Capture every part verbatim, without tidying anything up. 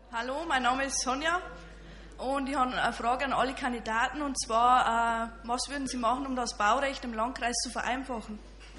Hallo, mein Name ist Sonja und ich habe eine Frage an alle Kandidaten, und zwar, äh, was würden Sie machen, um das Baurecht im Landkreis zu vereinfachen?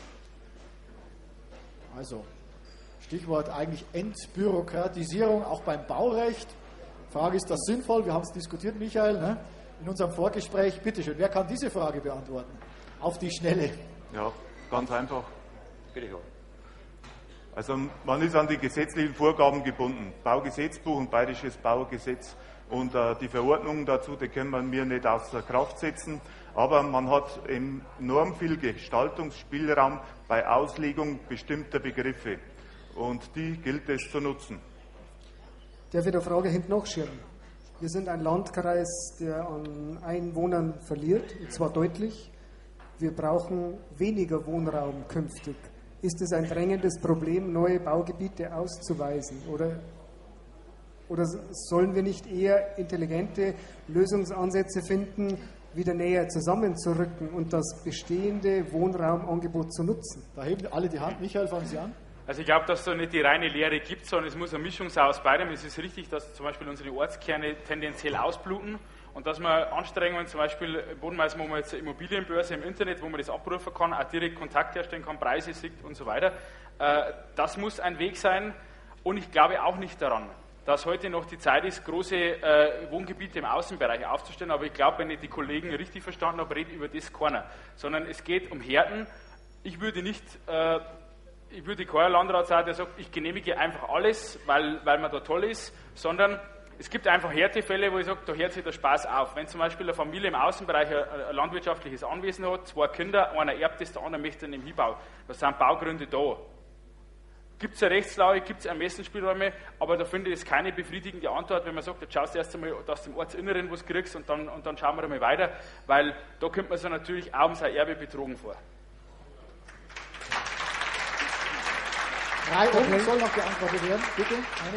Also, Stichwort eigentlich Entbürokratisierung, auch beim Baurecht. Frage, ist das sinnvoll? Wir haben es diskutiert, Michael, ne? In unserem Vorgespräch. Bitte schön, wer kann diese Frage beantworten? Auf die Schnelle. Ja, ganz einfach. Bitte schön. Also man ist an die gesetzlichen Vorgaben gebunden. Baugesetzbuch und Bayerisches Baugesetz und äh, die Verordnungen dazu, die können wir mir nicht außer Kraft setzen. Aber man hat enorm viel Gestaltungsspielraum bei Auslegung bestimmter Begriffe. Und die gilt es zu nutzen. Darf ich der Frage hinten nachschieben? Wir sind ein Landkreis, der an Einwohnern verliert, und zwar deutlich. Wir brauchen weniger Wohnraum künftig. Ist es ein drängendes Problem, neue Baugebiete auszuweisen? Oder, oder sollen wir nicht eher intelligente Lösungsansätze finden, wieder näher zusammenzurücken und das bestehende Wohnraumangebot zu nutzen? Da heben alle die Hand. Michael, fangen Sie an. Also ich glaube, dass es da nicht die reine Lehre gibt, sondern es muss eine Mischung sein aus beidem. Es ist richtig, dass zum Beispiel unsere Ortskerne tendenziell ausbluten und dass man Anstrengungen, zum Beispiel Bodenmeister, wo man jetzt eine Immobilienbörse im Internet, wo man das abrufen kann, auch direkt Kontakt herstellen kann, Preise sieht und so weiter. Das muss ein Weg sein, und ich glaube auch nicht daran, dass heute noch die Zeit ist, große äh, Wohngebiete im Außenbereich aufzustellen, aber ich glaube, wenn ich die Kollegen richtig verstanden habe, rede über das keiner, sondern es geht um Härten. Ich würde nicht... Äh, Ich würde kein Landrat sein, der sagt, ich genehmige einfach alles, weil, weil man da toll ist, sondern es gibt einfach Härtefälle, wo ich sage, da hört sich der Spaß auf. Wenn zum Beispiel eine Familie im Außenbereich ein, ein landwirtschaftliches Anwesen hat, zwei Kinder, einer erbt es, der andere möchte einen Hinbau, da sind Baugründe da. Gibt es eine Rechtslage, gibt es Ermessensspielräume, aber da finde ich es keine befriedigende Antwort, wenn man sagt, jetzt schaust du erst einmal, dass du im Ortsinneren was kriegst und dann, und dann schauen wir einmal weiter, weil da kommt man sich natürlich auch um sein Erbe betrogen vor. Drei Oben soll noch beantwortet werden. Bitte,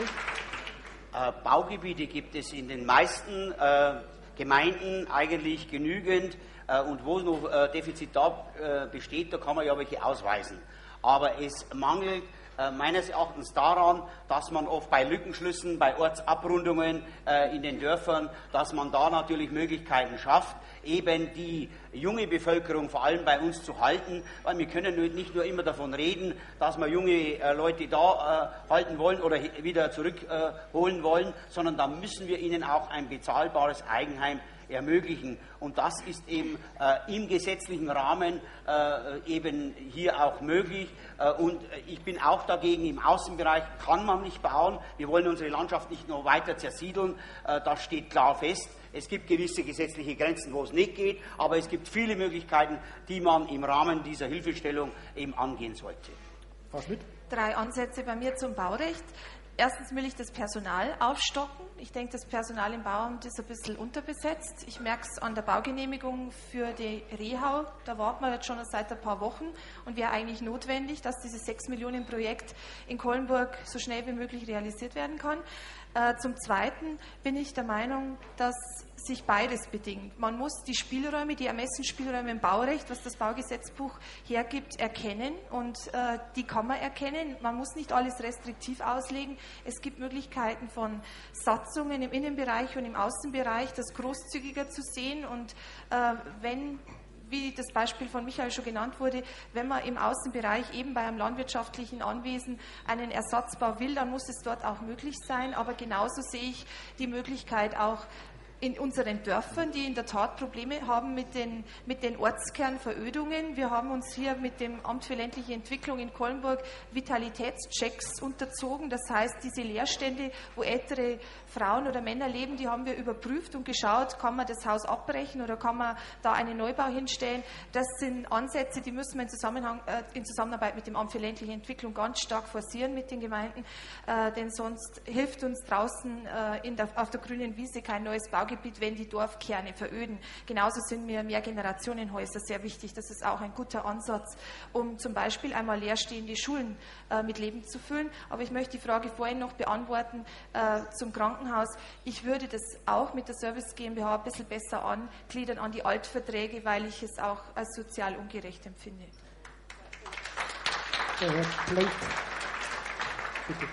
äh, Baugebiete gibt es in den meisten äh, Gemeinden eigentlich genügend, äh, und wo noch äh, Defizit da äh, besteht, da kann man ja welche ausweisen. Aber es mangelt äh, meines Erachtens daran, dass man oft bei Lückenschlüssen, bei Ortsabrundungen äh, in den Dörfern, dass man da natürlich Möglichkeiten schafft, eben die junge Bevölkerung vor allem bei uns zu halten, weil wir können nicht nur immer davon reden, dass wir junge äh, Leute da äh, halten wollen oder wieder zurückholen äh, wollen, sondern da müssen wir ihnen auch ein bezahlbares Eigenheim ermöglichen. Und das ist eben äh, im gesetzlichen Rahmen äh, eben hier auch möglich. Äh, und ich bin auch dagegen, im Außenbereich kann man nicht bauen. Wir wollen unsere Landschaft nicht noch weiter zersiedeln. Äh, das steht klar fest. Es gibt gewisse gesetzliche Grenzen, wo es nicht geht, aber es gibt viele Möglichkeiten, die man im Rahmen dieser Hilfestellung eben angehen sollte. Frau Schmidt? Drei Ansätze bei mir zum Baurecht. Erstens will ich das Personal aufstocken. Ich denke, das Personal im Bauamt ist ein bisschen unterbesetzt. Ich merke es an der Baugenehmigung für die Rehau. Da warten wir jetzt schon seit ein paar Wochen und wäre eigentlich notwendig, dass dieses sechs Millionen Projekt in Kollenburg so schnell wie möglich realisiert werden kann. Äh, zum Zweiten bin ich der Meinung, dass sich beides bedingt. Man muss die Spielräume, die Ermessensspielräume im Baurecht, was das Baugesetzbuch hergibt, erkennen, und äh, die kann man erkennen. Man muss nicht alles restriktiv auslegen. Es gibt Möglichkeiten von Satzungen im Innenbereich und im Außenbereich, das großzügiger zu sehen, und äh, wenn, wie das Beispiel von Michael schon genannt wurde, wenn man im Außenbereich eben bei einem landwirtschaftlichen Anwesen einen Ersatzbau will, dann muss es dort auch möglich sein. Aber genauso sehe ich die Möglichkeit auch in unseren Dörfern, die in der Tat Probleme haben mit den, mit den Ortskernverödungen. Wir haben uns hier mit dem Amt für ländliche Entwicklung in Kollenburg Vitalitätschecks unterzogen. Das heißt, diese Leerstände, wo ältere Frauen oder Männer leben, die haben wir überprüft und geschaut, kann man das Haus abbrechen oder kann man da einen Neubau hinstellen. Das sind Ansätze, die müssen wir in, Zusammenhang, äh, in Zusammenarbeit mit dem Amt für ländliche Entwicklung ganz stark forcieren mit den Gemeinden, äh, denn sonst hilft uns draußen äh, in der, auf der grünen Wiese kein neues Baugebiet, wenn die Dorfkerne veröden. Genauso sind mir Mehrgenerationenhäuser sehr wichtig. Das ist auch ein guter Ansatz, um zum Beispiel einmal leerstehende Schulen äh, mit Leben zu füllen. Aber ich möchte die Frage vorhin noch beantworten äh, zum Krankenhaus. Ich würde das auch mit der Service GmbH ein bisschen besser angliedern an die Altverträge, weil ich es auch als sozial ungerecht empfinde. Der Herr Plate. Bitte.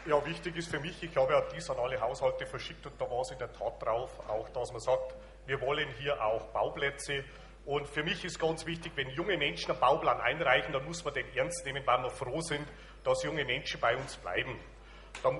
Ja, wichtig ist für mich, ich habe ja dies an alle Haushalte verschickt und da war es in der Tat drauf, auch dass man sagt, wir wollen hier auch Bauplätze. Und für mich ist ganz wichtig, wenn junge Menschen einen Bauplan einreichen, dann muss man den ernst nehmen, weil wir froh sind, dass junge Menschen bei uns bleiben. Dann,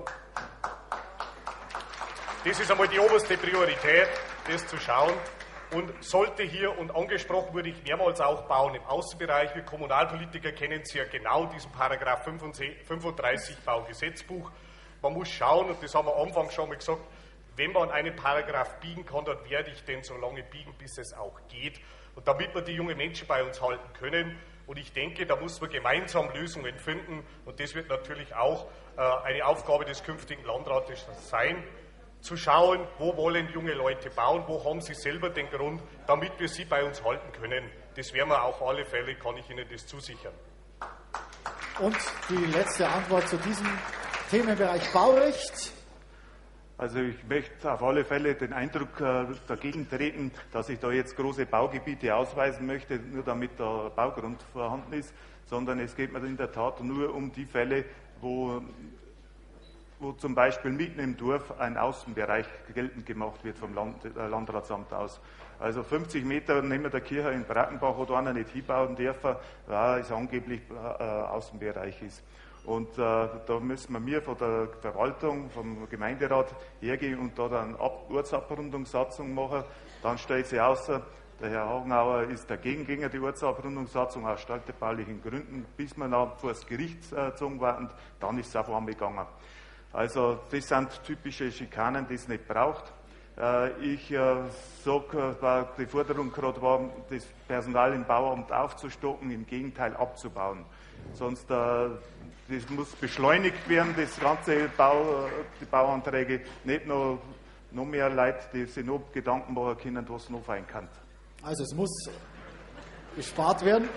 das ist einmal die oberste Priorität, das zu schauen. Und sollte hier, und angesprochen wurde ich mehrmals auch bauen im Außenbereich, wir Kommunalpolitiker kennen Sie ja genau diesen Paragraph fünfunddreißig Baugesetzbuch. Man muss schauen, und das haben wir am Anfang schon mal gesagt, wenn man einen Paragraph biegen kann, dann werde ich den so lange biegen, bis es auch geht. Und damit wir die jungen Menschen bei uns halten können, und ich denke, da muss man gemeinsam Lösungen finden, und das wird natürlich auch äh, eine Aufgabe des künftigen Landrates sein, zu schauen, wo wollen junge Leute bauen, wo haben sie selber den Grund, damit wir sie bei uns halten können. Das werden wir auf alle Fälle, kann ich Ihnen das zusichern. Und die letzte Antwort zu diesem Themenbereich Baurecht. Also ich möchte auf alle Fälle den Eindruck äh, dagegen treten, dass ich da jetzt große Baugebiete ausweisen möchte, nur damit der Baugrund vorhanden ist, sondern es geht mir in der Tat nur um die Fälle, wo wo zum Beispiel mitten im Dorf ein Außenbereich geltend gemacht wird vom Land, äh, Landratsamt aus. Also fünfzig Meter neben der Kirche in Brackenbach, wo da einer nicht hinbauen dürfen, weil es angeblich äh, Außenbereich ist. Und äh, da müssen wir mir von der Verwaltung, vom Gemeinderat hergehen und da dann Ab- Ortsabrundungssatzung machen. Dann stellt sich aus, der Herr Hagenauer ist dagegen gegen die Ortsabrundungssatzung aus städtebaulichen Gründen, bis wir dann vor das Gericht äh, gezogen werden, dann ist es auf einmal gegangen. Also das sind typische Schikanen, die es nicht braucht. Ich äh, sage, weil die Forderung gerade war, das Personal im Bauamt aufzustocken, im Gegenteil abzubauen. Sonst äh, das muss beschleunigt werden, das ganze Bau, die Bauanträge, nicht noch, noch mehr Leute, die sich noch Gedanken machen können, was noch sein kann. Also es muss gespart werden.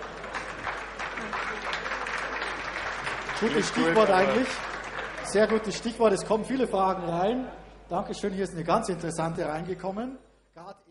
Gutes Stichwort eigentlich. Sehr gutes Stichwort. Es kommen viele Fragen rein. Dankeschön. Hier ist eine ganz interessante reingekommen.